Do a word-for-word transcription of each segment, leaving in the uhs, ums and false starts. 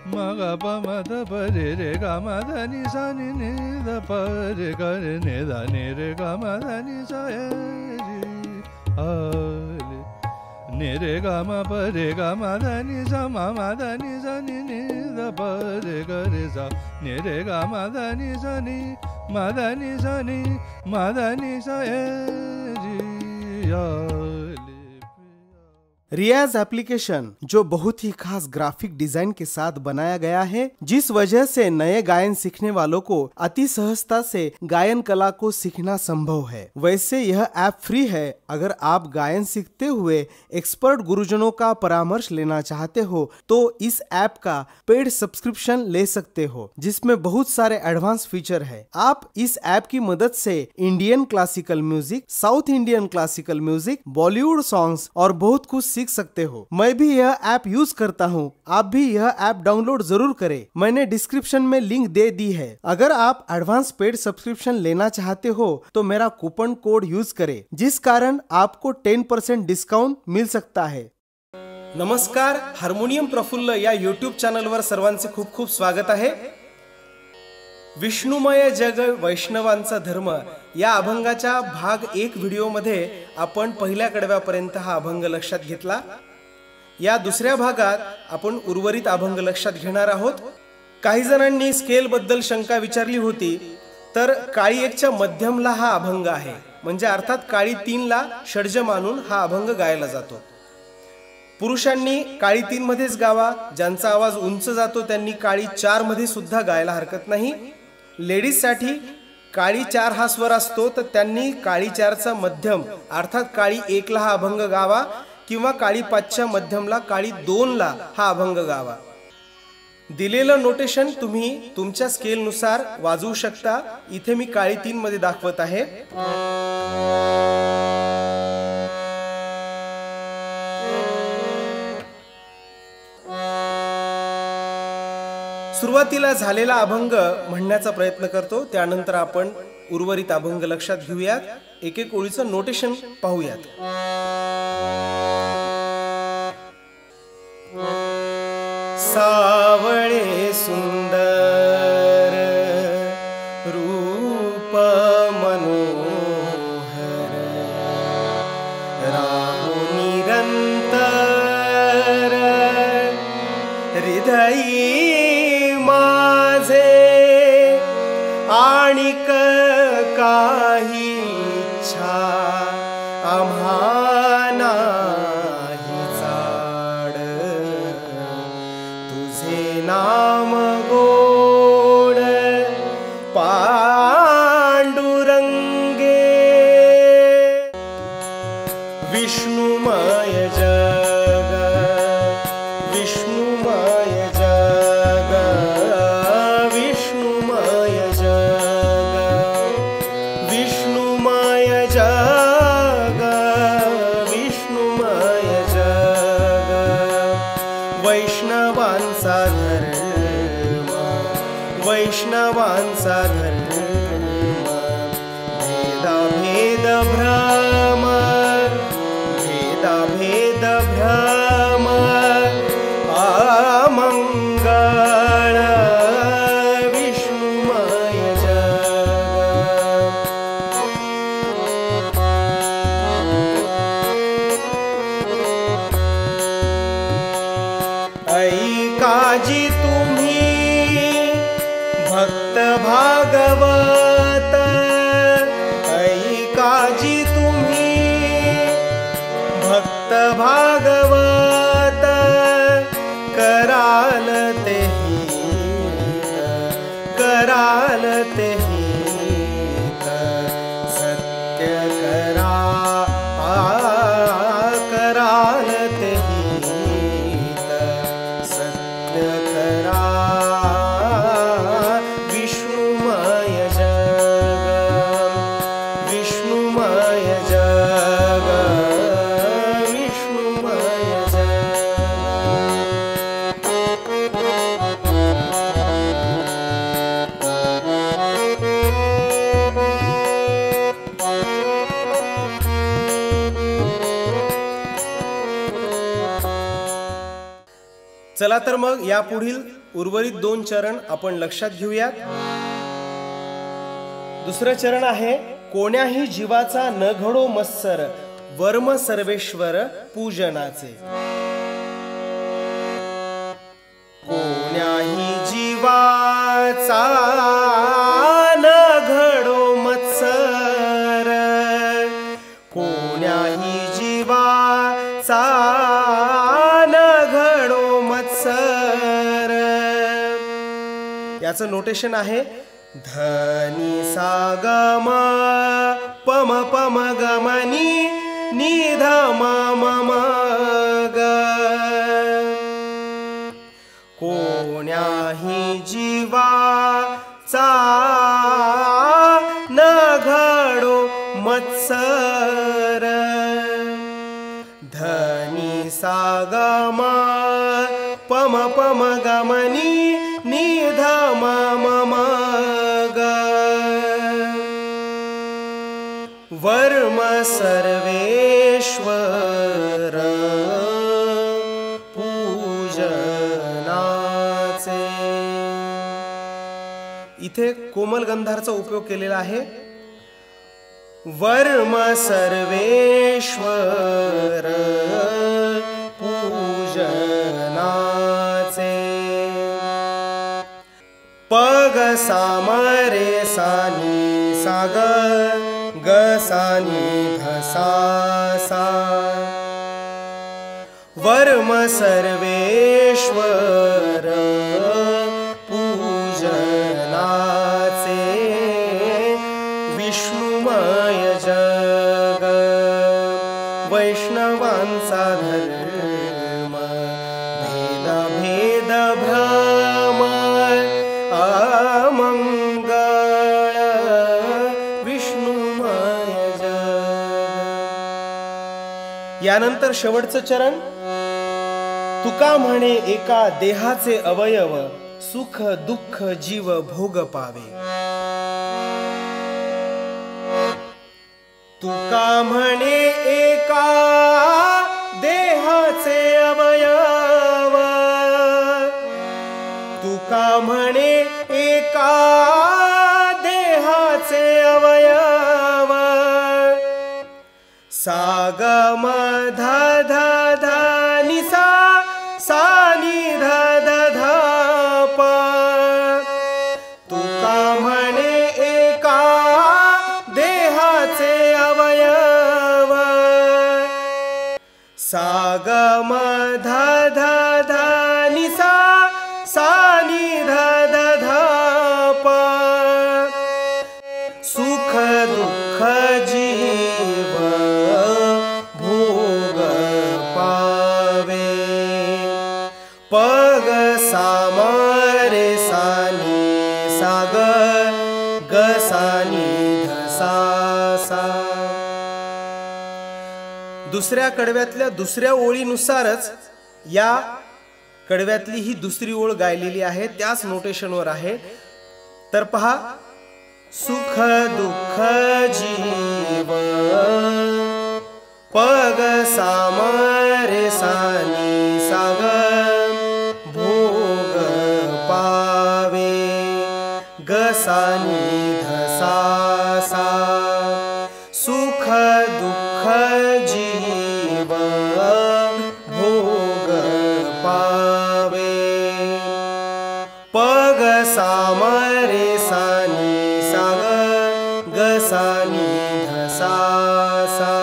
ma ga pa ma da pa re re ga ma da ni sa ni ni da pa re ga re ne da ni re ga ma da ni sa e ri a le ni re ga ma pa re ga ma da ni sa ma ma da ni sa ni ni da pa re ga re sa ni re ga ma da ni sa ni ma da ni sa ni ma da ni sa e ri a Riyaz application जो बहुत ही खास graphic design के साथ बनाया गया है, जिस वजह से नए गायन सीखने वालों को अति सहजता से गायन कला को सीखना संभव है। वैसे यह ऐप फ्री है। अगर आप गायन सीखते हुए एक्सपर्ट गुरुजनों का परामर्श लेना चाहते हो तो इस ऐप का पेड सब्सक्रिप्शन ले सकते हो, जिसमें बहुत सारे एडवांस फीचर है। आप इस ऐप की मदद से Indian classical music, south Indian classical music, Bollywood songs और बहुत कुछ सीख सकते हो। मैं भी यह ऐप यूज करता हूँ, आप भी यह ऐप डाउनलोड जरूर करें। मैंने डिस्क्रिप्शन में लिंक दे दी है। अगर आप एडवांस पेड सब्सक्रिप्शन लेना चाहते हो तो मेरा कूपन कोड यूज करें, जिस कारण आपको टेन परसेंट डिस्काउंट मिल सकता है। नमस्कार, हार्मोनियम प्रफुल्ल या यूट्यूब चॅनलवर सर्वांचे खूप खूप स्वागत आहे। विष्णुमय जग वैष्णवांचा धर्म या अभंगाच्या भाग एक व्हिडिओ मध्ये आपण पहिल्या कडव्यापर्यंत हा अभंग लक्षात घेतला। या दुसऱ्या भागात आपण उर्वरित अभंग लक्षात घेणार आहोत। काही जणांनी स्केल बद्दल शंका विचारली होती, तर काळी एकच्या मध्यमला हा अभंग आहे, म्हणजे अर्थात काळी तीन ला षड्ज मानून हा अभंग गायला जातो। पुरुषांनी काळी तीन मध्येच गावा, ज्यांचा आवाज उंच जातो त्यांनी काळी चार मध्ये सुद्धा गायला हरकत नाही। लेडीज साठी काळी चार हा स्वर असतो, तर त्यांनी काळी चारचा मध्यम अर्थात काळी एक ला हा अभंग गावा किंवा काळी पाचच्या मध्यमला काळी दोन ला हा अभंग गावा। दिलेलं नोटेशन तुम्ही तुमच्या स्केल नुसार वाजवू शकता। इथे मी काळी तीन मध्ये दाखवत आहे। सुरुवातीला झालेला अभंग म्हणण्याचा प्रयत्न करतो, त्यानंतर आपण उर्वरित अभंग लक्षात घेऊयात। एक एक ओळीचं नोटेशन पाहूयात। सावळे सुंदर रूप मनोहर राहू निरंतर हृदयी माझे आणिक काही इच्छा आम्हा नाही चाड तुझे नाम गोड पांडुरंगे विष्णुमय जग विष्णुमय जग विष्णुमय जग विष्णुमय जग विष्णुमय जग वैष्णवांचा धर्म वैष्णवांचा धर्म भेदा भेद भ्रम भेदा भेद भ्रम अमंगळ विष्णुमय जग ऐकाजी तुम्ही भक्त भागवत ऐकाजी तुम्ही भक्त भागवत कराल ते हित कराल ते हित सत्य करा कराल ते हित सत्य करा विष्णुमय जग विष्णुमय जग विष्णुमय जग चला तर मग या पुढील उर्वरित दोन चरण आपण लक्षात घेऊयात. दुसरं चरण आहे कोण्याही जीवाचा न घडो मत्सर वर्म सर्वेश्वर पूजनाचे. कोण्याही जीवाचा न घडो मत्सर, कोण्याही जीवाचा न घडो मत्सर. याचं नोटेशन आहे धनी सा ग म पम पम ग म नि नि ध म म म ग. कोण्याही जीवाचा न घडो मत्सर, धनी सा ग म पम पम ग म नि नि ध म म म ग. वर्म सर्वेश्वर पूजनाचे. इथे कोमल गंधारचा उपयोग केलेला आहे. वर्म सर्वेश्वर पूजनाचे. पग सामरे सानी साग ग सानी ध सा सा. वर्म सर्वेश्वर पूजनाचे. विष्णुमय जग वैष्णवांचा धर्म भेद भेद भ्रम अमंगळ विष्णुमय जग. यानंतर शेवटचं चरण तुका म्हणे एका देहाचे अवयव सुख दुःख जीव भोग पावे. तुका म्हणे एका देहाचे अवयव, तुका म्हणे एका देहाचे अवयव. सा ग म ध ध ध नि सा सा नि ध ध ध प. तुका म्हणे एका देहाचे अवयव. सा ग म ध ध ध नि सा सा नि ध ध ध प. सुख दुःख जीव भोग पावे. पग सामरे सानी साग ग सानी ध सा सा. दुसऱ्या कडव्यातल्या दुसऱ्या ओळीनुसारच या कडव्यातली ही दुसरी ओळ गायलेली आहे, त्याच नोटेशनवर आहे. तर पहा, सुख दुःख जीव पग सामरे सानी साग भोग पावे. ग सानी ध सा सा. सुख दुःख जीव भोग पावे. पग सामरे सानी साग ग सानी ध सा सा.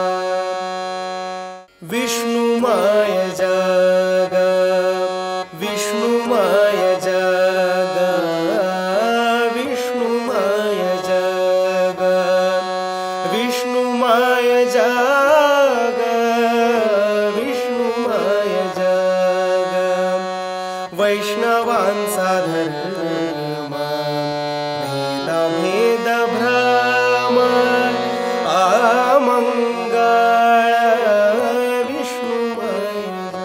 विष्णुमय जग विष्णुमय जग विष्णुमय जग विष्णुमय जग विष्णुमय जग. वैष्णवांचा धर्म भेद भेद भ्रम अमंगळ विष्णुमय.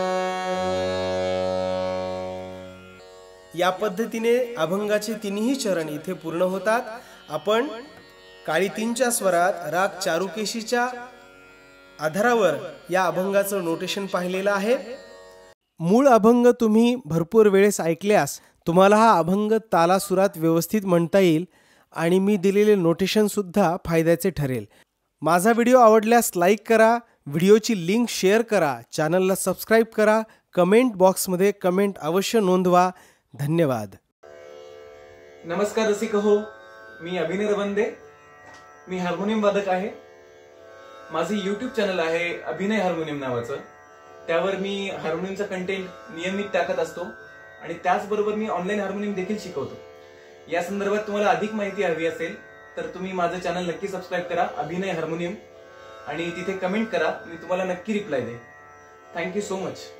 या पद्धतीने अभंगाचे तिन्ही चरण इथे पूर्ण होतात. आपण काळी तीनच्या स्वरात राग चारुकेशीच्या आधारावर या अभंगाचं नोटेशन पाहिलेलं आहे. मूळ अभंग तुम्ही भरपूर वेळेस ऐकल्यास तुम्हाला हा अभंग तालासुरात व्यवस्थित म्हणता येईल आणि मी दिलेले नोटेशनसुद्धा फायद्याचे ठरेल. माझा व्हिडिओ आवडल्यास लाईक करा, व्हिडिओची लिंक शेअर करा, चॅनलला सबस्क्राईब करा, कमेंट बॉक्समध्ये कमेंट अवश्य नोंदवा. धन्यवाद. नमस्कार रसिक हो, मी अभिनय रवंदे. मी हार्मोनियम वादक आहे. माझे यूट्यूब चॅनल आहे अभिनय हार्मोनियम नावाचं. त्यावर मी हार्मोनियमचा कंटेंट नियमित टाकत असतो आणि त्याचबरोबर मी ऑनलाईन हार्मोनियम देखील शिकवतो. या संदर्भात तुम्हाला अधिक माहिती हवी असेल तर तुम्ही माझं चॅनल नक्की सबस्क्राईब करा, अभिनय हार्मोनियम, आणि तिथे कमेंट करा. मी तुम्हाला नक्की रिप्लाय देईन. Thank you so much.